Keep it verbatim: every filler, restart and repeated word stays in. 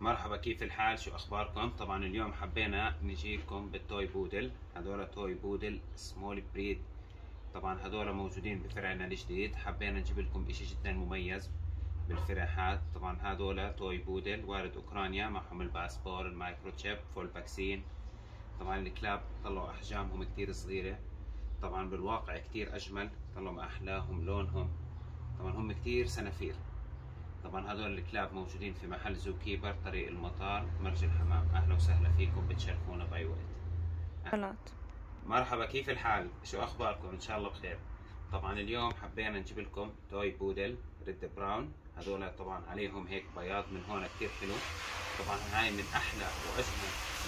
مرحبا، كيف الحال؟ شو اخباركم؟ طبعا اليوم حبينا نجيكم بالتوي بودل. هذول توي بودل سمول بريد. طبعا هذول موجودين بفرعنا الجديد. حبينا نجيب لكم اشي جدا مميز بالفرعات. طبعا هذول توي بودل وارد اوكرانيا، معهم الباسبور، المايكرو تشيب، فول فاكسين. طبعا الكلاب طلعوا احجامهم كتير صغيرة، طبعا بالواقع كتير اجمل، طلعوا احلاهم لونهم. طبعا هم كتير سنافير. طبعا هذول الكلاب موجودين في محل زو كيبر، طريق المطار، مرج الحمام. اهلا وسهلا فيكم، بتشرفونا باي وقت. غلط. مرحبا، كيف الحال؟ شو اخباركم؟ ان شاء الله بخير. طبعا اليوم حبينا نجيب لكم توي بودل ريد براون. هذول طبعا عليهم هيك بياض من هون كثير حلو. طبعا هاي من احلى واجمل